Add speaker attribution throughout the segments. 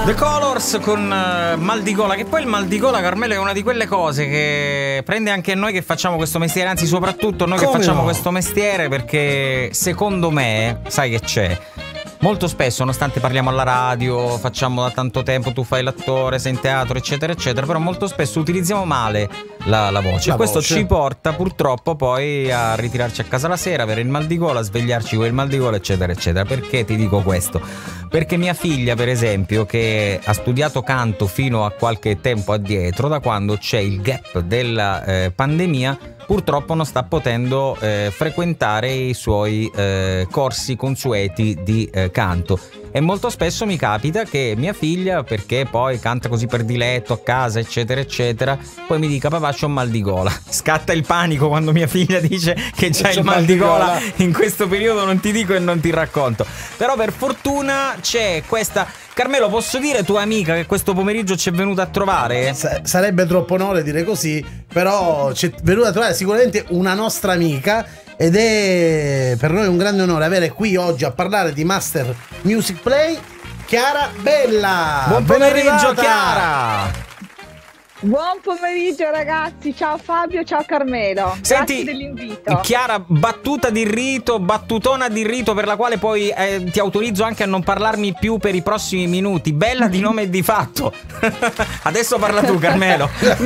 Speaker 1: The Colors con mal di gola, che poi il mal di gola, Carmelo, è una di quelle cose che prende anche noi che facciamo questo mestiere, anzi soprattutto noi che facciamo questo mestiere, perché secondo me, sai che c'è? Molto spesso, nonostante parliamo alla radio, facciamo da tanto tempo, tu fai l'attore, sei in teatro, eccetera, eccetera, però molto spesso utilizziamo male la voce. E questo ci porta purtroppo poi a ritirarci a casa la sera, avere il mal di gola, svegliarci con il mal di gola, eccetera, eccetera. Perché ti dico questo? Perché mia figlia, per esempio, che ha studiato canto fino a qualche tempo addietro, da quando c'è il gap della pandemia, purtroppo non sta potendo frequentare i suoi corsi consueti di canto. E molto spesso mi capita che mia figlia, perché poi canta così per diletto a casa, eccetera eccetera, poi mi dica: papà, c'ho un mal di gola. Scatta il panico quando mia figlia dice che c'hai il mal di gola. In questo periodo non ti dico e non ti racconto. Però per fortuna c'è questa... Carmelo, posso dire tua amica che questo pomeriggio ci è venuta a trovare?
Speaker 2: Sarebbe troppo onore dire così, però ci è venuta a trovare sicuramente una nostra amica, ed è per noi un grande onore avere qui oggi a parlare di Master Music Play Chiara Bella.
Speaker 1: Buon pomeriggio, Chiara!
Speaker 3: Buon pomeriggio ragazzi, ciao Fabio, ciao Carmelo.
Speaker 1: Senti,
Speaker 3: grazie dell'invito.
Speaker 1: Chiara, battutona di rito per la quale poi ti autorizzo anche a non parlarmi più per i prossimi minuti. Bella di nome e di fatto. Adesso parla tu, Carmelo.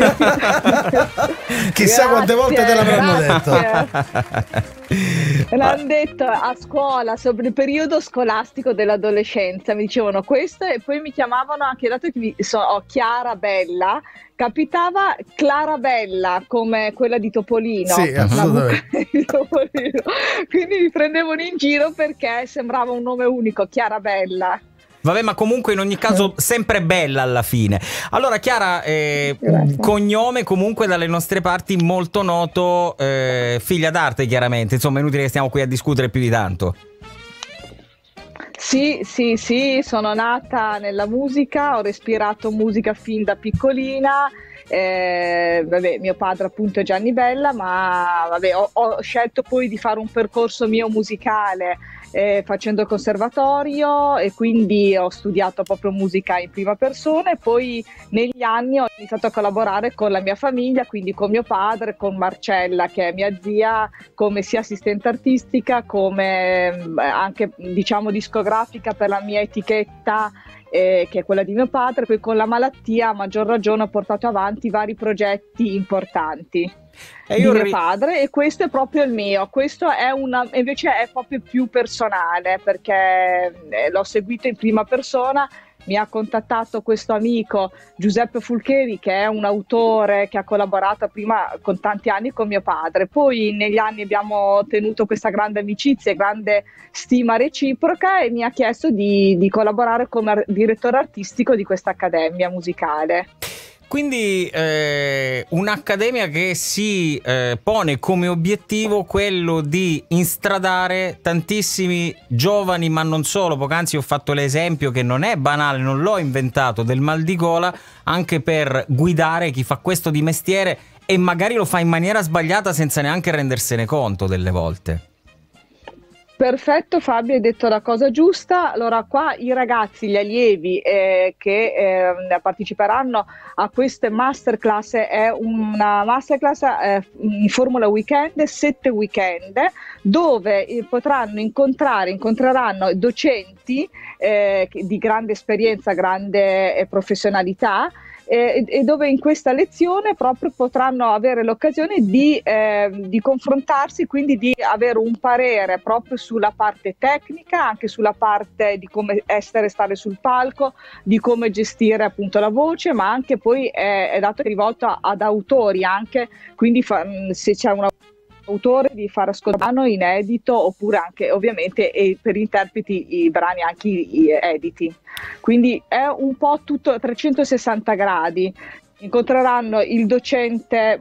Speaker 2: Chissà quante volte te l'avranno detto.
Speaker 3: L'hanno detto a scuola, sobre il periodo scolastico dell'adolescenza, mi dicevano questo, e poi mi chiamavano anche, dato che ho Chiara Bella, capitava Clarabella, come quella di Topolino.
Speaker 2: Sì, assolutamente.
Speaker 3: Di Topolino. Quindi mi prendevano in giro perché sembrava un nome unico, Chiara Bella.
Speaker 1: Vabbè, ma comunque in ogni caso sempre bella alla fine. Allora Chiara, cognome comunque dalle nostre parti molto noto, figlia d'arte chiaramente, insomma è inutile che stiamo qui a discutere più di tanto.
Speaker 3: Sì, sono nata nella musica, ho respirato musica fin da piccolina. Mio padre appunto è Gianni Bella, ma ho scelto poi di fare un percorso mio musicale facendo il conservatorio, e quindi ho studiato proprio musica in prima persona, e poi negli anni ho iniziato a collaborare con la mia famiglia, quindi con mio padre, con Marcella che è mia zia, come sia assistente artistica, come anche diciamo discografica per la mia etichetta, che è quella di mio padre. Poi con la malattia a maggior ragione ho portato avanti vari progetti importanti di mio padre, e questo è proprio il mio. Questo è invece è proprio più personale, perché l'ho seguito in prima persona. Mi ha contattato questo amico Giuseppe Fulcheri, che è un autore che ha collaborato prima con tanti anni con mio padre, poi negli anni abbiamo tenuto questa grande amicizia e grande stima reciproca, e mi ha chiesto di collaborare come direttore artistico di questa accademia musicale.
Speaker 1: Quindi un'accademia che si pone come obiettivo quello di instradare tantissimi giovani, ma non solo. Poc'anzi ho fatto l'esempio, che non è banale, non l'ho inventato, del mal di gola, anche per guidare chi fa questo di mestiere e magari lo fa in maniera sbagliata senza neanche rendersene conto delle volte.
Speaker 3: Perfetto Fabio, hai detto la cosa giusta. Allora qua i ragazzi, gli allievi che parteciperanno a queste masterclass, è una masterclass in formula weekend, 7 weekend, dove incontreranno docenti di grande esperienza, grande professionalità, e dove in questa lezione proprio potranno avere l'occasione di confrontarsi, quindi di avere un parere proprio sulla parte tecnica, anche sulla parte di come stare sul palco, di come gestire appunto la voce, ma anche poi è dato rivolto ad autori anche, quindi se c'è un autore di far ascoltare inedito, oppure anche ovviamente per interpreti i brani anche editi. Quindi è un po' tutto a 360 gradi. Incontreranno il docente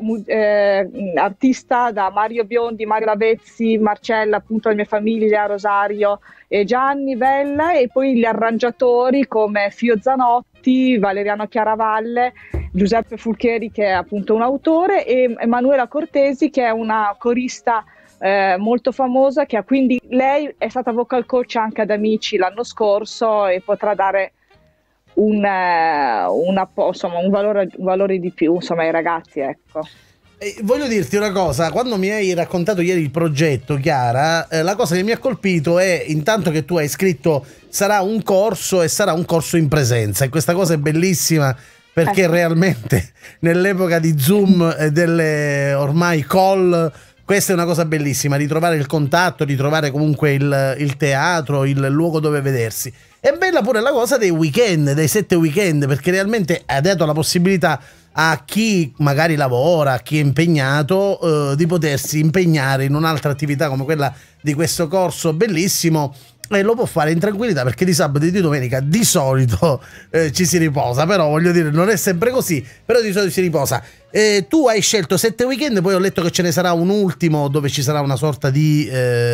Speaker 3: artista da Mario Biondi, Mario Lavezzi, Marcella, appunto la mia famiglia, Rosario e Gianni Bella, e poi gli arrangiatori come Fio Zanotti, Valeriano Chiaravalle, Giuseppe Fulcheri che è appunto un autore, e Emanuela Cortesi che è una corista molto famosa, che quindi lei è stata vocal coach anche ad Amici l'anno scorso, e potrà dare insomma, un valore di più, insomma, ai ragazzi, ecco.
Speaker 2: Voglio dirti una cosa, quando mi hai raccontato ieri il progetto, Chiara, la cosa che mi ha colpito è intanto che tu hai scritto sarà un corso e sarà un corso in presenza, e questa cosa è bellissima perché realmente nell'epoca di Zoom e delle ormai call, questa è una cosa bellissima, ritrovare il contatto, ritrovare comunque il teatro, il luogo dove vedersi. È bella pure la cosa dei weekend, dei 7 weekend, perché realmente ha dato la possibilità a chi magari lavora, a chi è impegnato, di potersi impegnare in un'altra attività come quella di questo corso bellissimo, e lo può fare in tranquillità, perché di sabato e di domenica di solito ci si riposa, però voglio dire, non è sempre così, però di solito si riposa. Tu hai scelto 7 weekend, poi ho letto che ce ne sarà un ultimo dove ci sarà una sorta di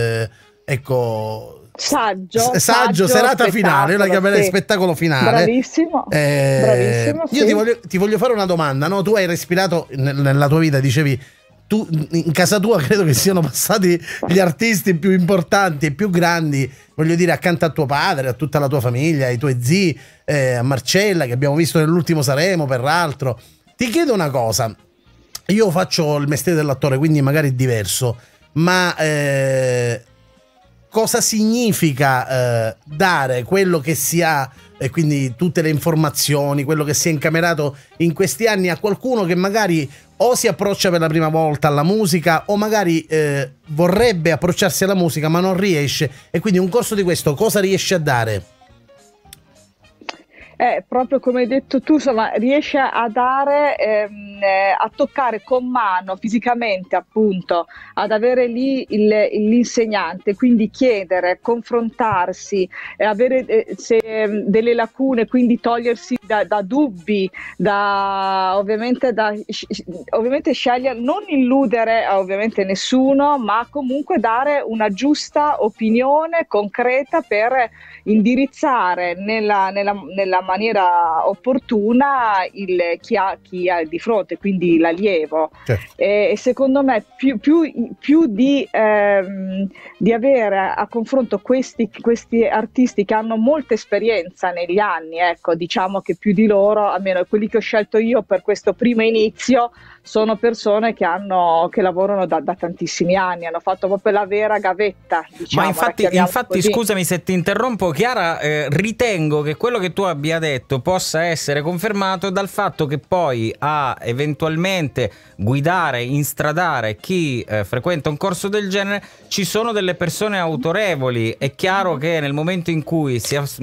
Speaker 2: saggio, serata finale, io la chiamerei spettacolo finale.
Speaker 3: Bravissimo, bravissimo.
Speaker 2: Io ti voglio fare una domanda, no? Tu hai respirato nella tua vita, dicevi, tu in casa tua credo che siano passati gli artisti più importanti e più grandi, voglio dire, accanto a tuo padre, a tutta la tua famiglia, ai tuoi zii, a Marcella che abbiamo visto nell'ultimo Sanremo peraltro. Ti chiedo una cosa, io faccio il mestiere dell'attore, quindi magari è diverso, ma cosa significa dare quello che si ha, e quindi tutte le informazioni, quello che si è incamerato in questi anni, a qualcuno che magari o si approccia per la prima volta alla musica, o magari vorrebbe approcciarsi alla musica ma non riesce, e quindi un corso di questo cosa riesce a dare?
Speaker 3: Proprio come hai detto tu, insomma, riesce a dare, a toccare con mano fisicamente, appunto, ad avere lì l'insegnante, quindi chiedere, confrontarsi, avere delle lacune, quindi togliersi da dubbi, ovviamente scegliere, non illudere ovviamente nessuno, ma comunque dare una giusta opinione concreta per indirizzare nella maniera opportuna chi ha di fronte, quindi l'allievo.
Speaker 2: Certo.
Speaker 3: E secondo me più di avere a confronto questi artisti che hanno molta esperienza negli anni, ecco, diciamo che più di loro, almeno quelli che ho scelto io per questo primo inizio, sono persone che lavorano da tantissimi anni, hanno fatto proprio la vera gavetta, diciamo.
Speaker 1: Ma infatti scusami se ti interrompo, Chiara, ritengo che quello che tu abbia detto possa essere confermato dal fatto che poi a eventualmente guidare, instradare chi frequenta un corso del genere ci sono delle persone autorevoli. È chiaro che nel momento in cui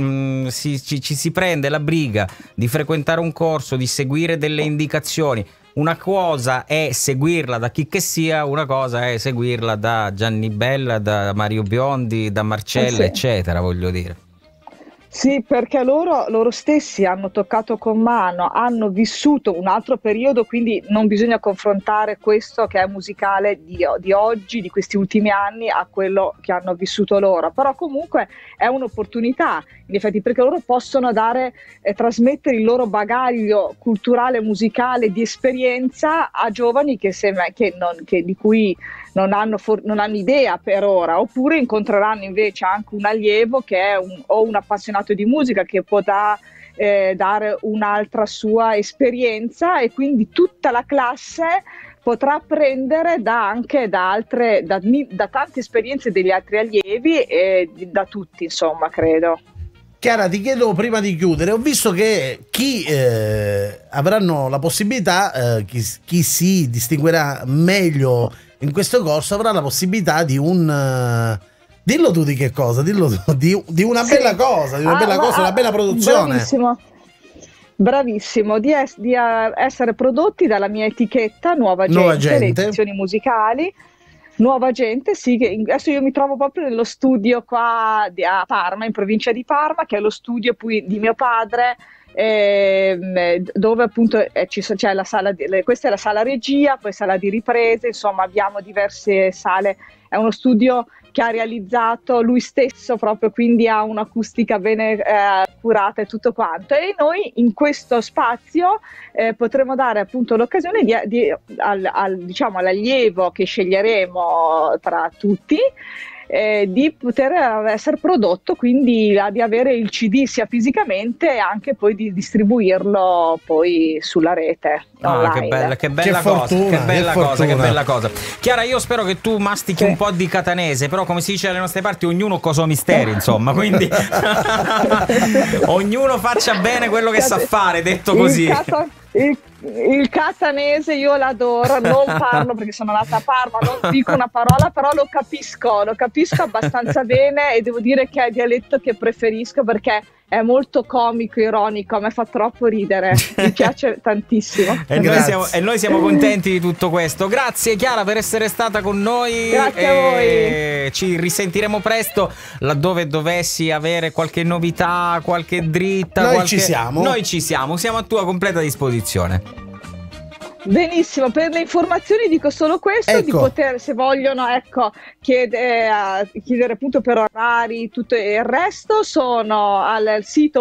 Speaker 1: ci si prende la briga di frequentare un corso, di seguire delle indicazioni, una cosa è seguirla da chi che sia, una cosa è seguirla da Gianni Bella, da Mario Biondi, da Marcella,
Speaker 3: sì,
Speaker 1: eccetera, voglio dire.
Speaker 3: Sì, perché loro stessi hanno toccato con mano, hanno vissuto un altro periodo, quindi non bisogna confrontare questo che è musicale di oggi, di questi ultimi anni, a quello che hanno vissuto loro. Però comunque è un'opportunità, in effetti, perché loro possono trasmettere il loro bagaglio culturale, musicale, di esperienza a giovani di cui non hanno idea per ora, oppure incontreranno invece anche un allievo che è un appassionato di musica che potrà dare un'altra sua esperienza, e quindi tutta la classe potrà apprendere anche da tante esperienze degli altri allievi e da tutti, insomma, credo.
Speaker 2: Chiara, ti chiedo prima di chiudere, ho visto che chi avranno la possibilità, chi si distinguerà meglio in questo corso avrà la possibilità di dillo tu di che cosa, dillo tu, di una bella cosa, una bella produzione.
Speaker 3: Bravissimo, di essere prodotti dalla mia etichetta Nuova Gente, le edizioni musicali. Nuova Gente, sì, che adesso io mi trovo proprio nello studio qua a Parma, in provincia di Parma, che è lo studio di mio padre, dove appunto c'è la sala, questa è la sala regia, poi sala di riprese, insomma abbiamo diverse sale. È uno studio che ha realizzato lui stesso proprio, quindi ha un'acustica bene curata e tutto quanto, e noi in questo spazio potremo dare appunto l'occasione diciamo all'allievo che sceglieremo tra tutti di poter essere prodotto, quindi di avere il CD sia fisicamente e anche poi di distribuirlo poi sulla rete.
Speaker 1: Che bella cosa. Chiara, io spero che tu mastichi un po' di catanese, però come si dice dalle nostre parti, ognuno coso misteri, insomma, quindi ognuno faccia bene quello che sa fare, detto così.
Speaker 3: Il catanese io l'adoro, non parlo perché sono nata a Parma, non dico una parola, però lo capisco abbastanza bene, e devo dire che è il dialetto che preferisco perché è molto comico, ironico, a me fa troppo ridere, mi piace tantissimo.
Speaker 1: E noi siamo contenti di tutto questo. Grazie Chiara per essere stata con noi.
Speaker 3: Grazie a voi.
Speaker 1: Ci risentiremo presto laddove dovessi avere qualche novità, qualche dritta. Noi ci siamo a tua completa disposizione.
Speaker 3: Benissimo, per le informazioni dico solo questo, di poter, se vogliono, chiedere appunto per orari, tutto il resto, sono al sito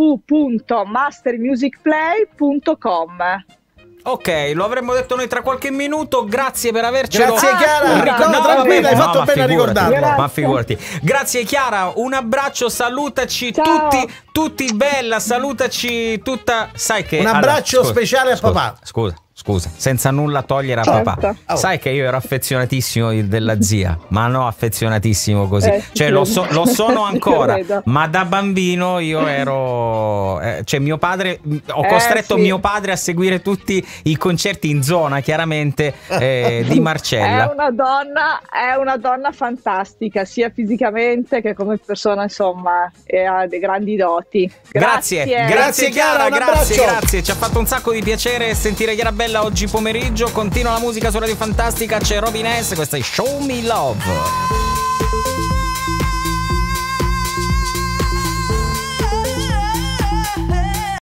Speaker 3: www.mastermusicplay.com.
Speaker 1: Ok, lo avremmo detto noi tra qualche minuto. Grazie per avercelo.
Speaker 2: Grazie Chiara, tranquilla, hai fatto bene a ricordarlo.
Speaker 1: Ma figurati. Grazie Chiara, un abbraccio, salutaci tutti bella, salutaci tutta. Sai che
Speaker 2: un abbraccio speciale a papà.
Speaker 1: Scusa, senza nulla togliere a papà. Sai che io ero affezionatissimo della zia, ma no affezionatissimo così. Cioè lo sono ancora, ma da bambino io ero mio padre, ho costretto mio padre a seguire tutti i concerti in zona, chiaramente, di Marcella.
Speaker 3: È una donna fantastica, sia fisicamente che come persona, insomma, e ha dei grandi doti. Grazie
Speaker 1: Chiara, grazie. Ci ha fatto un sacco di piacere sentire Chiara Bella oggi pomeriggio. Continua la musica su Radio Fantastica, c'è Robin S, questa è Show Me Love.